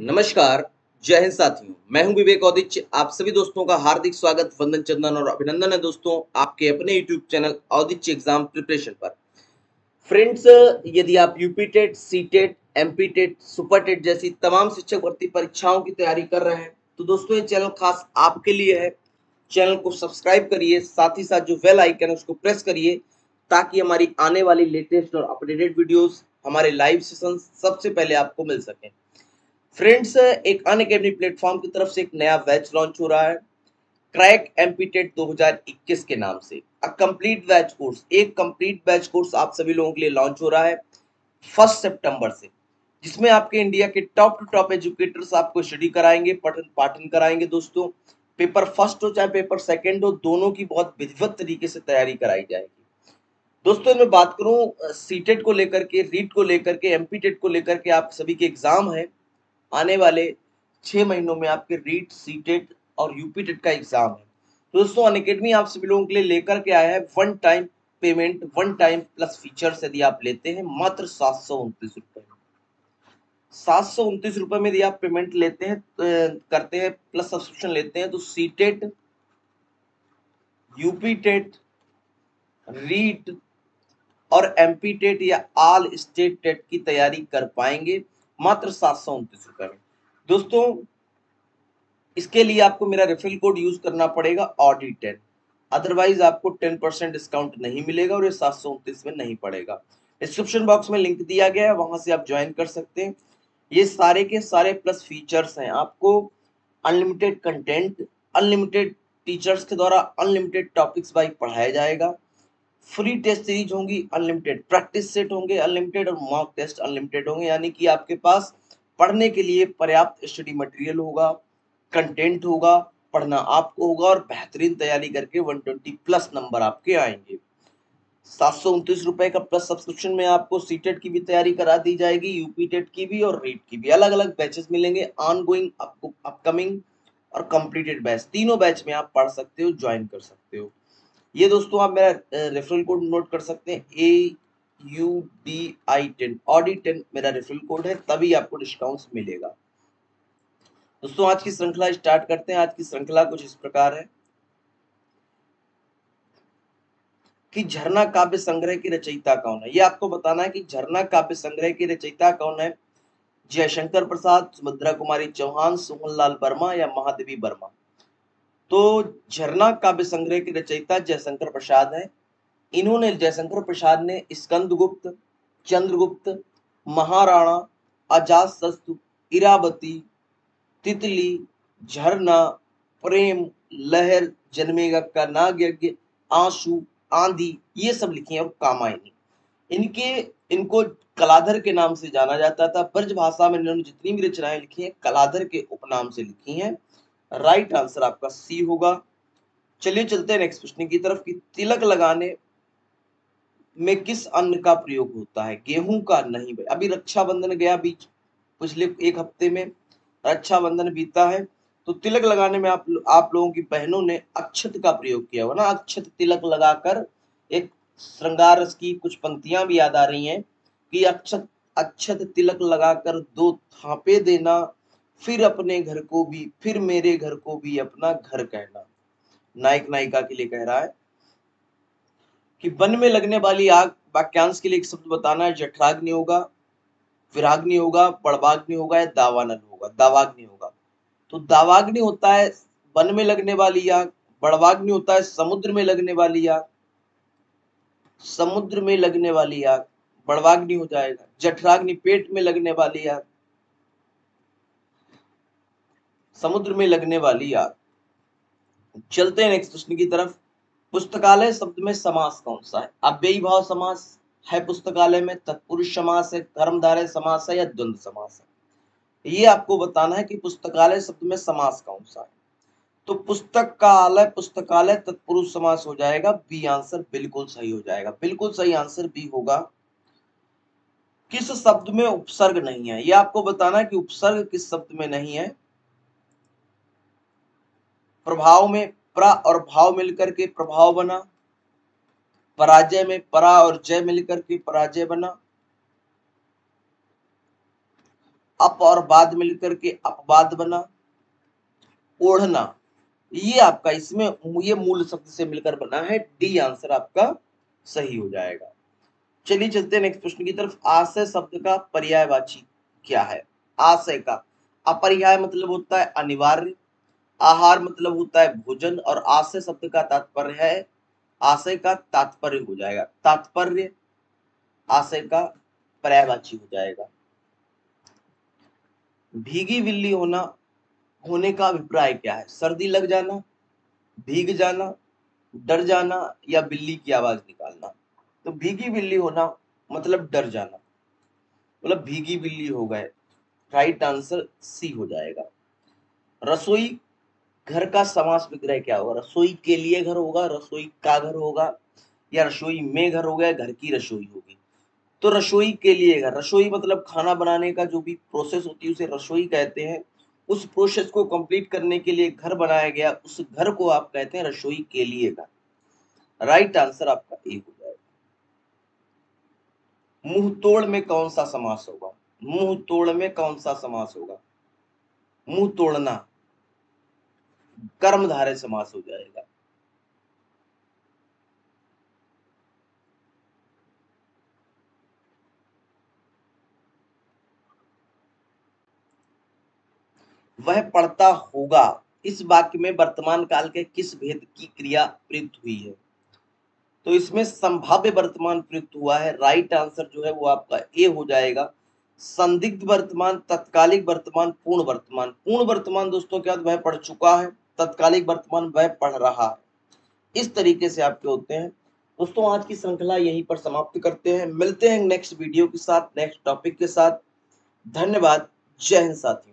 नमस्कार, जय हिंद साथियों। मैं हूं विवेक औदिच्य। आप सभी दोस्तों का हार्दिक स्वागत, वंदन, चंदन और अभिनंदन है दोस्तों आपके अपने YouTube channel Audichya exam preparation पर। फ्रेंड्स, यदि आप UP TET, C TET, MP TET, super TET जैसी तमाम शिक्षक भर्ती परीक्षाओं की तैयारी कर रहे हैं तो दोस्तों ये चैनल खास आपके लिए है। चैनल को सब्सक्राइब करिए, साथ ही साथ जो बेल आइकन है उसको प्रेस करिए ताकि हमारी आने वाली लेटेस्ट और अपडेटेड वीडियोस, हमारे लाइव सेशन सबसे पहले आपको मिल सके। फ्रेंड्स, एक अनअकैडमी प्लेटफॉर्म की तरफ से एक नया बैच लॉन्च हो रहा है, क्रैक एमपीटेट 2021 के नाम से। कंप्लीट बैच कोर्स, एक कंप्लीट बैच कोर्स आप सभी लोगों के लिए लॉन्च हो रहा है 1 सितंबर से, जिसमें आपके इंडिया के टॉप टू टॉप एजुकेटर्स आपको स्टडी कराएंगे, पठन पाठन कराएंगे दोस्तों। पेपर फर्स्ट हो चाहे पेपर सेकंड हो, दोनों की बहुत विधिवत तरीके से तैयारी कराई जाएगी दोस्तों। मैं बात करूं सीटेट को लेकर के, रीट को लेकर के, एमपीटेट को लेकर के, आप सभी के एग्जाम है आने वाले 6 महीनों में। आपके रीट, सीटेट और यूपी टेट का एग्जाम है तो दोस्तों अनअकैडमी आप सभी लोगों के लिए लेकर के आया है one time payment, one time plus features. यदि आप लेते हैं मात्र 729 रुपए, 729 रुपए में यदि आप पेमेंट लेते हैं करते हैं, प्लस सब्सक्रिप्शन लेते हैं तो सीटेट, यूपी टेट, रीट और एमपी टेट या ऑल स्टेट टेट की तैयारी कर पाएंगे मात्र 729 रुपए में दोस्तों। इसके लिए आपको मेरा रेफरल कोड यूज करना पड़ेगा ऑडी10, अदरवाइज आपको 10% डिस्काउंट नहीं मिलेगा और ये 729 में नहीं पड़ेगा। डिस्क्रिप्शन बॉक्स में लिंक दिया गया है, वहां से आप ज्वाइन कर सकते हैं। ये सारे के सारे प्लस फीचर्स हैं। आपको अनलिमिटेड कंटेंट, अनलिमिटेड टीचर्स के द्वारा अनलिमिटेड टॉपिक्स वाइज पढ़ाया जाएगा, फ्री टेस्ट सीरीज होंगी, अनलिमिटेड प्रैक्टिस सेट होंगे अनलिमिटेड, और मॉक टेस्ट अनलिमिटेड होंगे। यानी कि आपके पास पढ़ने के लिए पर्याप्त स्टडी मटेरियल होगा, कंटेंट होगा, पढ़ना आपको होगा और बेहतरीन तैयारी करके 120 प्लस नंबर आपके आएंगे। 729 रुपए का प्लस सब्सक्रिप्शन में आपको सीटेट की भी तैयारी करा दी जाएगी, यूपी टेट की भी और रीट की भी। अलग अलग बैचेस मिलेंगे, ऑनगोइंग, आपको अपकमिंग और कंप्लीटेड बैच, तीनों बैच में आप पढ़ सकते हो, ज्वाइन कर सकते हो। ये दोस्तों आप मेरा रेफरल कोड नोट कर सकते हैं, AUDI10, ऑडी10 मेरा रेफरल कोड है, तभी आपको डिस्काउंट मिलेगा दोस्तों। आज की श्रृंखला स्टार्ट करते हैं। आज की श्रृंखला कुछ इस प्रकार है कि झरना काव्य संग्रह की रचयिता कौन है। ये आपको बताना है कि झरना काव्य संग्रह की रचयिता कौन है। जयशंकर प्रसाद, सुभद्रा कुमारी चौहान, सोहनलाल वर्मा या महादेवी वर्मा। तो झरना काव्य संग्रह की रचयिता जयशंकर प्रसाद है। इन्होंने, जयशंकर प्रसाद ने स्कंदगुप्त, चंद्रगुप्त, महाराणा, अजातशत्रु, इरावती, तितली, झरना, प्रेम, लहर, जन्मेगा का नाग यज्ञ, आंसू, आंधी, ये सब लिखी है, और कामायनी। इनके इनको कलाधर के नाम से जाना जाता था। ब्रज भाषा में इन्होंने जितनी भी रचनाएं लिखी हैं कलाधर के उपनाम से लिखी हैं। राइट आंसर आपका सी होगा। चलिए चलते हैं नेक्स्ट प्रश्न की तरफ कि तिलक लगाने में किस अन्न का प्रयोग होता है। गेहूं का नहीं भाई, अभी रक्षाबंधन गया बीच, पिछले एक हफ्ते में रक्षाबंधन बीता है, तो तिलक लगाने में आप लोगों की बहनों ने अक्षत का प्रयोग किया होगा ना। अक्षत तिलक लगाकर, एक श्रृंगार रस की कुछ पंक्तियां भी याद आ रही हैं कि अक्षत अक्षत तिलक लगाकर 2 थापे देना, फिर अपने घर को भी, फिर मेरे घर को भी अपना घर कहना। नायक नायिका के लिए कह रहा है कि वन में लगने वाली आग, वाक्यांश के लिए एक शब्द बताना है। जठराग्नि होगा, विराग्नि होगा, बड़वाग्नि होगा या दावानल होगा। दावाग्नि होगा। तो दावाग्नि होता है वन में लगने वाली आग, बड़वाग्नि होता है समुद्र में लगने वाली आग, समुद्र में लगने वाली आग बड़वाग्नि हो जाएगा। जठराग्नि पेट में लगने वाली आग, समुद्र में लगने वाली आग। चलते हैं नेक्स्ट प्रश्न की तरफ। पुस्तकालय शब्द में समास कौन सा है। अव्ययी भाव समास है पुस्तकालय में, तत्पुरुष समास है, कर्मधारय समास है या द्वंद्व समास है। ये आपको बताना है कि पुस्तकालय शब्द में समास कौन सा है। तो पुस्तक का आलय, पुस्तकालय तत्पुरुष समास हो जाएगा। बी आंसर बिल्कुल सही हो जाएगा। बिल्कुल सही आंसर बी होगा। किस शब्द में उपसर्ग नहीं है, यह आपको बताना है कि उपसर्ग किस शब्द में नहीं है। प्रभाव में प्र और भाव मिलकर के प्रभाव बना, पराजय में परा और जय मिलकर के पराजय बना, अप और बाद मिलकर के अपवाद बना। ओढ़ना, ये आपका इसमें ये मूल शब्द से मिलकर बना है। डी आंसर आपका सही हो जाएगा। चलिए चलते हैं नेक्स्ट प्रश्न की तरफ। आशय शब्द का पर्यायवाची क्या है? आशय का अपर्याय मतलब होता है अनिवार्य, आहार मतलब होता है भोजन, और आशय शब्द का तात्पर्य है, आशय का तात्पर्य हो जाएगा, तात्पर्य आशय का पर्यायवाची हो जाएगा। भीगी बिल्ली होने का अभिप्राय क्या है? सर्दी लग जाना, भीग जाना, डर जाना, या बिल्ली की आवाज निकालना। तो भीगी बिल्ली होना मतलब डर जाना, मतलब भीगी बिल्ली हो गए। राइट आंसर सी हो जाएगा। रसोई घर का समास विग्रह क्या होगा? रसोई के लिए घर होगा, रसोई का घर होगा, या रसोई में घर हो गया, घर की रसोई होगी। तो रसोई के लिए घर, रसोई मतलब खाना बनाने का जो भी प्रोसेस होती है उसे रसोई कहते हैं। उस प्रोसेस को कंप्लीट करने के लिए घर बनाया गया, उस घर को आप कहते हैं रसोई के लिए घर। राइट आंसर आपका ए हो जाएगा। मुंह तोड़ में कौन सा समास होगा? मुंह तोड़ में कौन सा समास होगा? मुंह तोड़ना कर्मधारय समास हो जाएगा। वह पढ़ता होगा, इस वाक्य में वर्तमान काल के किस भेद की क्रिया प्रयुक्त हुई है? तो इसमें संभाव्य वर्तमान प्रयुक्त हुआ है। राइट आंसर जो है वो आपका ए हो जाएगा। संदिग्ध वर्तमान, तत्कालिक वर्तमान, पूर्ण वर्तमान। पूर्ण वर्तमान दोस्तों क्या वह पढ़ चुका है, तत्कालिक वर्तमान वह पढ़ रहा है। इस तरीके से आपके होते हैं। दोस्तों आज की श्रृंखला यहीं पर समाप्त करते हैं। मिलते हैं नेक्स्ट वीडियो के साथ, नेक्स्ट टॉपिक के साथ। धन्यवाद। जय हिंद साथियों।